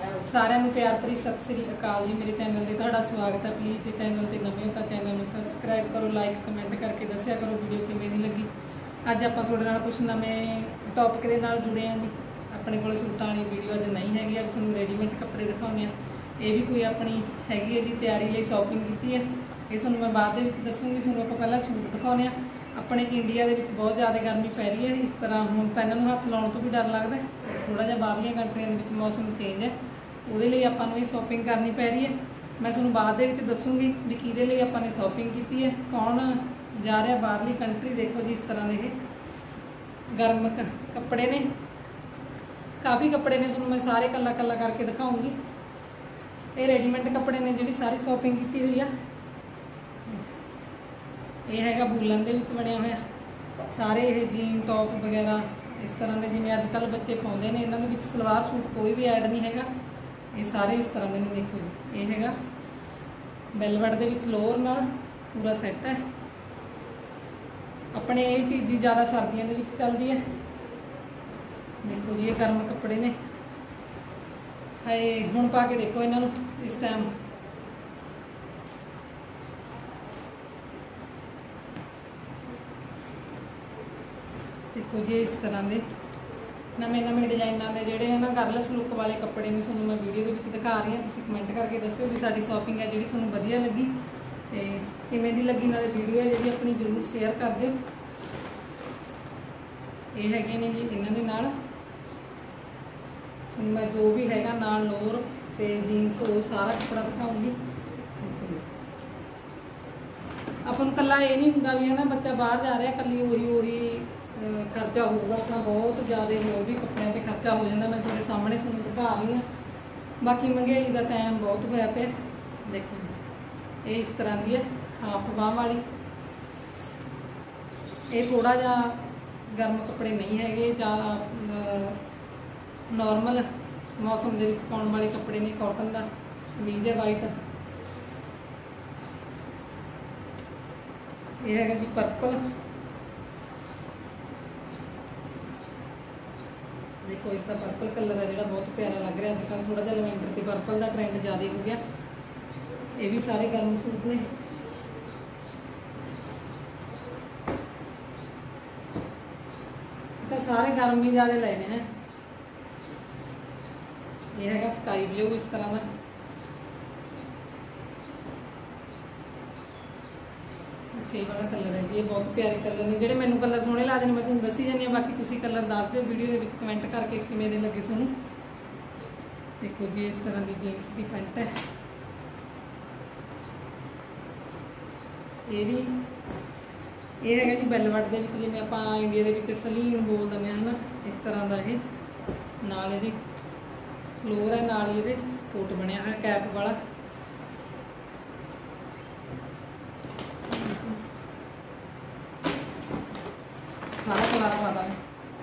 सारिਆਂ ਨੂੰ प्यार भरी सत श्री अकाल जी। मेरे चैनल से तुहाडा स्वागत है। प्लीज़ जो चैनल से नवे हो तो चैनल को सबसक्राइब करो, लाइक कमेंट करके दस्या करो वीडियो किवें दी लगी। अज आपां तुहाडे नाल कुछ नवे टॉपिक के नाल जुड़े हैं जी। अपने कोल सूटां वाली वीडियो अज नहीं हैगी, अज तुहानूं रेडीमेड कपड़े दिखाउने आ। ये भी कोई अपनी हैगी है जी, तैयारी लई शॉपिंग की है। ये तुहानूं मैं बाद दे विच दसूंगी। तुहानूं आपां पहलां सूट दिखाउने आ। अपने इंडिया के बहुत ज़्यादा गर्मी पै रही है। इस तरह हुण तां इन्हां नूं हत्थ लाउण तो भी डर लगदा है। थोड़ा जिहा बाहरलियां कंट्रियां दे विच मौसम चेंज है, ਉਹਦੇ ਲਈ ਆਪਾਂ ਨੂੰ ਇਹ ਸ਼ਾਪਿੰਗ ਕਰਨੀ ਪੈ ਰਹੀ ਹੈ। मैं ਤੁਹਾਨੂੰ ਬਾਅਦ ਦੇ ਵਿੱਚ ਦੱਸੂਗੀ ਵੀ ਕਿਹਦੇ ਲਈ ਆਪਾਂ ਨੇ ਸ਼ਾਪਿੰਗ ਕੀਤੀ ਹੈ, ਕੌਣ ਜਾ ਰਿਹਾ ਬਾਹਰਲੀ ਕੰਟਰੀ। ਦੇਖੋ ਜੀ, ਇਸ ਤਰ੍ਹਾਂ ਦੇ ਇਹ ਗਰਮ ਕੱਪੜੇ ਨੇ, ਕਾफ़ी ਕੱਪੜੇ ਨੇ। ਤੁਹਾਨੂੰ मैं ਸਾਰੇ ਕੱਲਾ ਕੱਲਾ ਕਰਕੇ ਦਿਖਾਉਂਗੀ। ਇਹ ਰੈਡੀਮੇਡ ਕੱਪੜੇ ਨੇ ਜਿਹੜੀ ਸਾਰੀ ਸ਼ਾਪਿੰਗ ਕੀਤੀ ਹੋਈ ਆ। ਇਹ ਹੈਗਾ ਵੂਲਨ ਦੇ ਵਿੱਚ ਬਣਿਆ ਹੋਇਆ। ਸਾਰੇ ਇਹ ਜੀਨ टॉप वगैरह इस तरह के जिवें अजकल बच्चे पाउंदे ने। इन्हां दे विच सलवार सूट कोई भी ऐड नहीं हैगा। ये सारे इस तरह के ने। देखो जी, ये हैगा वेलवेट दे विच लोअर नाल पूरा सैट है। अपने ये चीज़ जी ज़्यादा सर्दियों दे विच चलदी है। देखो जी, ये गर्म कपड़े ने। हाए हुण पा के देखो इन्हां नूं इस टाइम। देखो जी, इस तरह के नवे नवे डिजाइनों के जोड़े है ना गर्लस लुक वाले कपड़े ने तुहानूं मैं वीडियो के दिखा रही हूँ। तुसीं कमेंट करके दस्सिओ भी साडी शॉपिंग है जिहड़ी तुहानूं वधिया लगी ते किवें दी लगी। नाले वीडियो है जिहड़ी अपनी जरूर शेयर कर दिओ। ये हैगे ने जी इन्हां दे नाल तुहानूं मैं जो भी हैगा नाल लोअर ते जीन्स वो सारा कपड़ा दिखाऊंगी। आपां नूं कल्ला ये नहीं हुंदा भी है ना बच्चा बाहर जा रहा कल्ली उही खर्चा होगा तो बहुत ज़्यादा होर भी कपड़े पर खर्चा हो जाता। मैं थोड़े सामने तुहानूं दिखा रही हूँ। बाकी महंगाई का टाइम बहुत होया पिया। देखो ये इस तरह की है हाफ बांह वाली। ये थोड़ा जा गर्म कपड़े नहीं हैगे, नॉर्मल मौसम के पाउण वाले कपड़े ने। कॉटन का कमीज है वाइट। ये हैगा जी पर्पल। देखो इसका पर्पल कलर है जो बहुत प्यारा लग रहा है। अजकल थोड़ा जिहा लवेंडर ते पर्पल का ट्रेंड ज़्यादा हो गया। ये भी सारे गर्म सूट ने। तो सारे गर्म ही ज़्यादा लेने हैं। ये है स्काई ब्लू इस तरह का। ये वाला कलर है जी, ये बहुत प्यारे कलर ने। जोड़े मैनू कलर सोहने लगते हैं मैं तुहानूं दसी जानी। बाकी तुसीं कलर दस दो वीडियो के कमेंट करके किवें दे लगे तुहानूं। देखो जी, इस तरह की जीन्स की पैंट है। ये भी ये है जी वेलवेट दे विच, जिवें आपां इंडिया दे विच सलीन बोल दिंदे हैं ना, इस तरह का ये। नाल इहदी लोअर है, नाल इहदे कोट बनिया है कैप वाला। सारा कलर पाता है।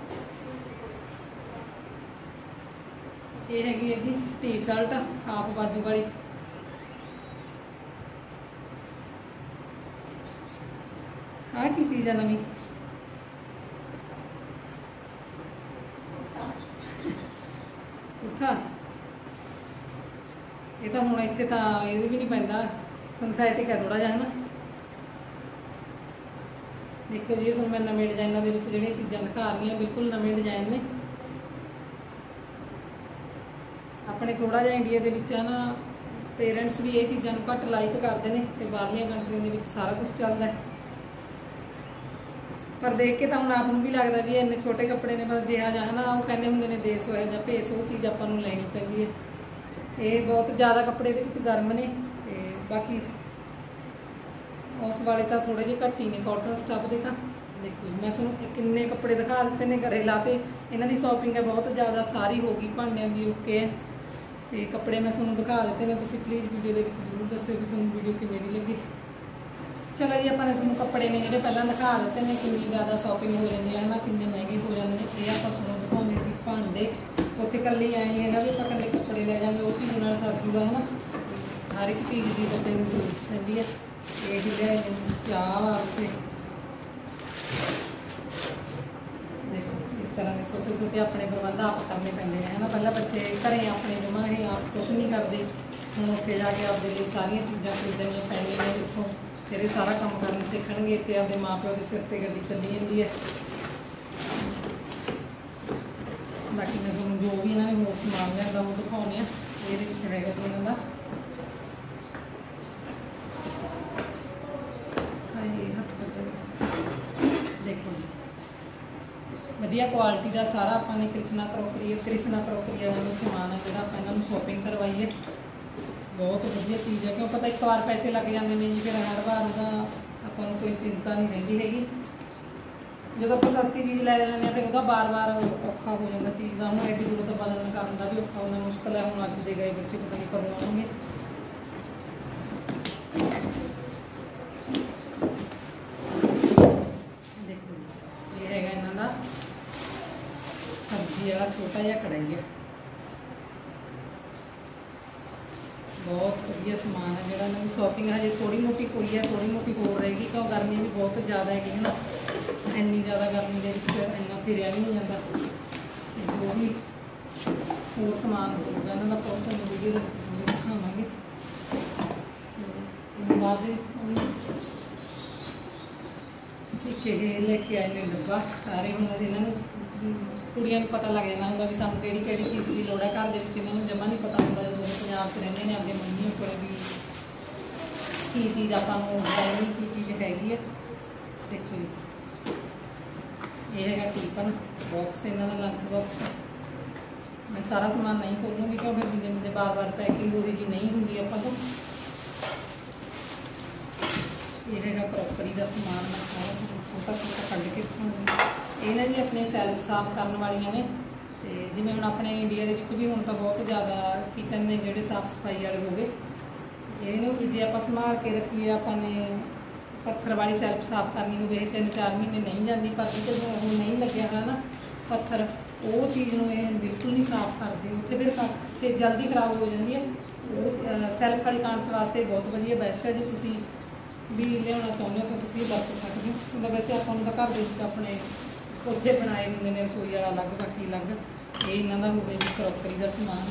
ये हैगी है जी टी शर्ट हाफ बाजू वाली। हाँ की चीज़ है नवी उठा। ये तो हुण इत्थे तां ये भी नहीं पैंदा, सिंथैटिक है थोड़ा जिहा है ना। देखो जी, मैं नवे डिजाइनों के जो चीज़ां दिखा रही हैं बिल्कुल नवे डिजाइन ने। अपने थोड़ा जिहा इंडिया के ना पेरेंट्स भी ये चीज़ों को घट लाइक करते हैं तो बाहरलियां कंट्रियों के सारा कुछ चलता है। पर देख के तो हम आप भी लगता भी इन्ने छोटे कपड़े ने बस जिहा जा है ना वो कहते होंगे ने देश होया जा भेस, वो चीज़ आपको लैनी पैंदी है। ये बहुत ज़्यादा कपड़े के गर्म ने। बाकी उस वाले तो थोड़े जे घट ही ने कॉटन स्टफ के। तो देखो मैं तुहानूं किन्ने कपड़े दिखा दिते ने घरे लाते। इन्हां दी शॉपिंग है बहुत ज़्यादा सारी हो गई, भांडियां दी ओके है। तो कपड़े मैं तुहानूं दिखा दिते ने। तुसीं प्लीज़ वीडियो के जरूर दस्सिओ कि तुहानूं वीडियो किवें दी लगी। चलो जी, आपां ने तुहानूं कपड़े ने जिहड़े पहलां दिखा दिते ने कितनी ज़्यादा शॉपिंग हो जाती है ना, कितने महंगे हो जाते हैं। ये आपां तुहानूं दिखाउंदे सी भांडे। उत्थे कल्ली आई है ना भी आपां कल्ले कपड़े लै जांगे, वो चीज़ नाल सर जूगा है ना। हर एक चीज़ की बच्चे नूं जरूरत पैंदी है। ये ले चाह वास्ते तरह के छोटे छोटे अपने प्रबंध आप करने पैंदे हैं है ना। पहला बच्चे घरें अपने जमा ही आप कुछ नहीं करते, हम उत्थे जाके आपके लिए सारिया चीज़ां खरीदनियां पैंदियां ने, जितों फिर सारा काम करना सीखणगे ते आपदे माँ प्यो के सिर ते गड्डी चली जाती है। बाकी मैं तुहानूं जो भी इन्होंने होर समान लिआंदा वो दिखाउने आ। ये हैगा जी इन्हां दा देखो जी, वधिया क्वालिटी का सारा अपने कृष्णा क्रॉकरी वालों समान है जोड़ा आप इन्होंने शॉपिंग करवाई है। बहुत वधिया चीज़ है, क्यों पता एक बार पैसे लग जाते हैं जी, फिर हर बार उसका अपन कोई चिंता नहीं रही हैगी। जो आप सस्ती चीज़ लै लें फिर वह बार बार औखा हो जाता चीज़ का, हूँ एडी दूर तो बदलना करना भी औखा होना मुश्किल है। हूँ अज दे गए बच्चे पता नहीं कदों आएंगे। देखो ये है इन्हों का सब्जी वाला छोटा जहा कढ़ाई है, बहुत वधिया समान है जोड़ा इन्होंने शॉपिंग हजे थोड़ी मोटी कोई है, थोड़ी मोटी होर रहेगी क्यों गर्मी भी बहुत ज़्यादा है ना। इन्नी ज़्यादा गर्मी के इन्ना फिरिया भी नहीं जाता। जो भी होर समान होगा इन्हों का तुहानूं वीडियो दिखावांगे। बाद एक लेके आए ने डब्बा सारे हूँ इन्होंने कुड़ियां को पता लग जाता होंगे भी सानूं किहड़ी किहड़ी चीज़ की लोड़ है। घर के इन्होंने जमा नहीं पता होंगे जो पंजाब च रहिंदे ने अपनी मम्मी को भी की चीज़ आपां नूं है की चीज़ हैगी है। देखो ये है टिफन बॉक्स इन्हों का लंच बॉक्स। मैं सारा समान नहीं खोलूँगी क्यों फिर बंदे बंदे बार बार पैकिंग वही जी नहीं होंगी आपां तो। ये है क्रॉकरी का समान, मैं सारा छोटा छोटा कढ़ के दिखाऊंगी। ये ना जी अपने सैल्फ साफ करने वालियां ने, तो जिवें हुण अपने इंडिया दे विच भी हुण तां बहुत ज़्यादा किचन ने जिहड़े साफ सफाई वाले हो गए। इहनूं भी जे आपां संभाल के रखीए, आपने पत्थर वाली सैल्फ साफ करनी होवे 3-4 महीने नहीं जाती, पर जिते वो नहीं लग्या है ना पत्थर वो चीज़ नूं ये बिल्कुल नहीं साफ करते, उत्थे फिर जल्दी खराब हो जाती है। वो सैल्फ वाली कांस वास्ते बहुत वधिया बेस्ट है। जो तुसीं भी लियाना चाहुंदे हो तो तुसीं वरत सकदे हो। मतलब वैसे आपां नूं तां घर दे विच अपने पोचे बनाए होंगे ने, रसोई वाला अलग बाकी अलग। ये इन्हों का हो गया जी क्रॉकरी का समान।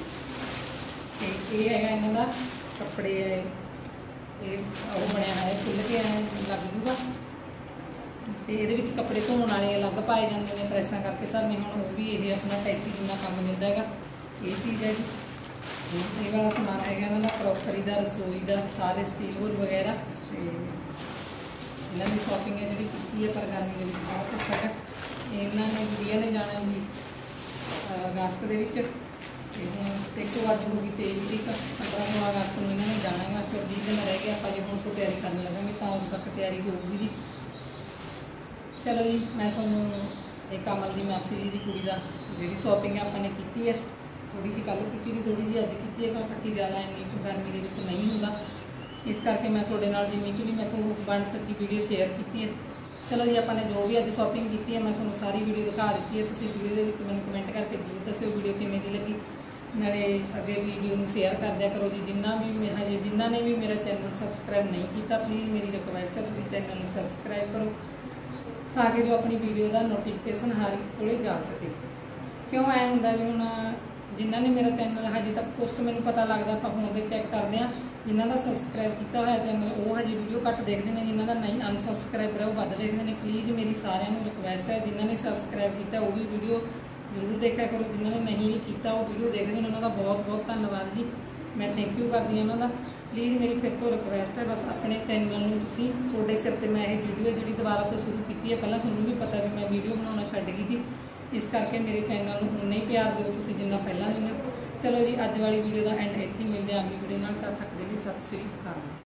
तो ये है इन्हों का कपड़े है, ये बनया है खुल के लग जूगा। तो ये कपड़े धोने वाले अलग पाए जाते हैं, प्रैसा करके धरने। हम वो भी ये अपना टैक्सी जिन्ना काम दिता है। ये चीज़ है जी, ये वाला समान है इन्हों का क्रॉकरी का, रसोई का, सारे स्टील वुड वगैरह। इन्होंने शॉपिंग है जी की है, पर गर्मी के बहुत औखा है। इन्होंने गुड़िया ने जाना जी अगस्त के देखो अज होगी 23 तरीक, 15 अगस्त में इन्होंने जाना है। फिर 20 दिन रह गए, आप जो हम तो तैयारी करने लगेंगे तो उस तक तैयारी होगी जी। चलो जी, मैं थोनों एक अमल की मासी जी की कुड़ी का जी शॉपिंग आपने की है, थोड़ी सी कल की थी, थोड़ी जी अज की है, क्योंकि ज़्यादा इन्नी गर्मी के नहीं होता। इस करके मैं थोड़े नाल जिन्नी कि भी मैं तो बन सकी वीडियो शेयर की है। चलो जी, आपने जो भी अज शॉपिंग की है मैं थोड़ा सारी वीडियो दिखा दी है। तुसीं वीडियो के मैं कमेंट करके जरूर दस्यो वीडियो किवें दी लगी। नाले अगे वीडियो में शेयर कर दिया करो जी। जिन्होंने भी मेरा चैनल सबसक्राइब नहीं किया, प्लीज़ मेरी रिक्वेस्ट है तुसीं चैनल में सबसक्राइब करो, ताकि जो अपनी वीडियो का नोटिफिकेशन हर एक को जा सके। क्यों ऐ होंदा भी हुण जिन्होंने मेरा चैनल हजे तक पोस्ट मैंने पता लगता आप फोन पर चैक करते हैं, जिन्हों का सबसक्राइब किया हुआ चैनल वो हजे वीडियो घट देखते हैं, जिन्हों का नहीं अनसबसक्राइबर है वो वध देखते हैं। प्लीज़ मेरी सारिਆਂ ਨੂੰ रिक्वेस्ट है, जिन्होंने सबसक्राइब किया वो भी वीडियो जरूर देखा करो, जिन्होंने नहीं भी किया वो वीडियो देखते हैं उन्होंने बहुत बहुत धन्यवाद जी। मैं थैंक यू करती हूँ उन्होंने। प्लीज़ मेरी फिर तो रिक्वेस्ट है, बस अपने चैनल में थोड़े सिर पर मैं ये वीडियो जी दोबारा तो शुरू की है। पहला थोनों भी पता भी मैं वीडियो बनाना छड्ड गई थी, इस करके मेरे चैनल में उन्ना ही प्यार दो तुसीं जिन्ना पहला दिंदे हो। चलो जी, अज वाली वीडियो का एंड इत्थे मिलते हैं अगली वीडियो नाल। तद तक के लिए सत श्री अकाल।